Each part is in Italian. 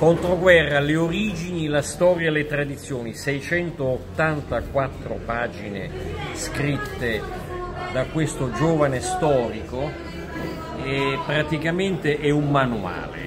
Controguerra, le origini, la storia e le tradizioni, 684 pagine scritte da questo giovane storico e praticamente è un manuale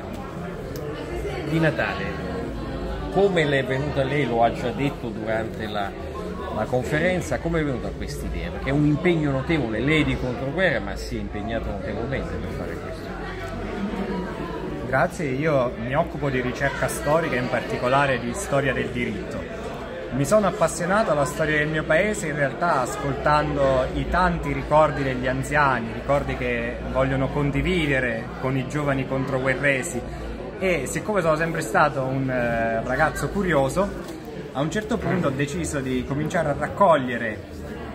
di Natale. Come le è venuta, lei lo ha già detto durante la conferenza, come è venuta questa idea? Perché è un impegno notevole, lei di Controguerra, ma si è impegnato notevolmente per fare questo. Grazie, io mi occupo di ricerca storica, in particolare di storia del diritto. Mi sono appassionato alla storia del mio paese in realtà ascoltando i tanti ricordi degli anziani, ricordi che vogliono condividere con i giovani controguerresi, e siccome sono sempre stato un ragazzo curioso, a un certo punto ho deciso di cominciare a raccogliere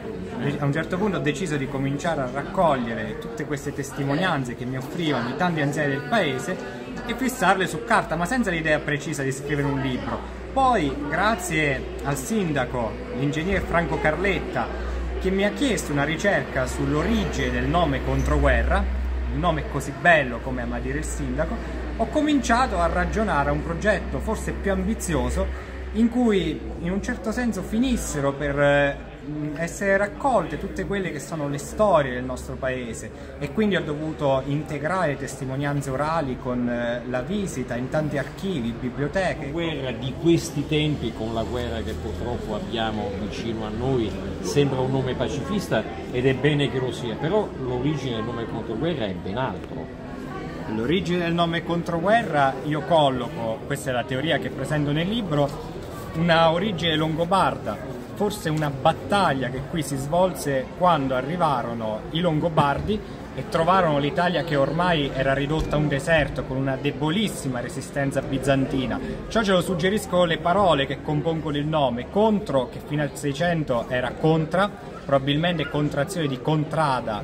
tutte queste testimonianze che mi offrivano i tanti anziani del paese e fissarle su carta, ma senza l'idea precisa di scrivere un libro. Poi, grazie al sindaco, l'ingegner Franco Carletta, che mi ha chiesto una ricerca sull'origine del nome Controguerra, un nome così bello come ama dire il sindaco, ho cominciato a ragionare a un progetto forse più ambizioso, in cui in un certo senso finissero per essere raccolte tutte quelle che sono le storie del nostro paese, e quindi ho dovuto integrare testimonianze orali con la visita in tanti archivi, biblioteche. La guerra di questi tempi, con la guerra che purtroppo abbiamo vicino a noi, sembra un nome pacifista ed è bene che lo sia, però l'origine del nome Controguerra è ben altro. L'origine del nome Controguerra io colloco, questa è la teoria che presento nel libro, una origine longobarda, forse una battaglia che qui si svolse quando arrivarono i Longobardi e trovarono l'Italia che ormai era ridotta a un deserto con una debolissima resistenza bizantina. Ciò ce lo suggeriscono le parole che compongono il nome: contro, che fino al 600 era contra, probabilmente contrazione di contrada,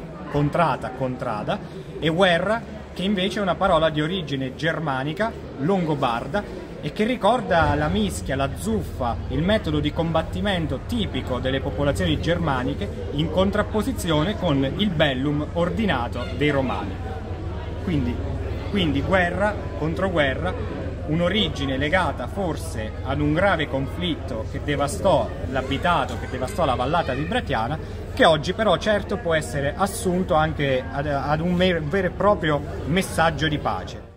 e guerra, che invece è una parola di origine germanica, longobarda, e che ricorda la mischia, la zuffa, il metodo di combattimento tipico delle popolazioni germaniche in contrapposizione con il bellum ordinato dei romani. Quindi guerra, controguerra, un'origine legata forse ad un grave conflitto che devastò l'abitato, che devastò la vallata di Bracchiana, che oggi però certo può essere assunto anche ad un vero e proprio messaggio di pace.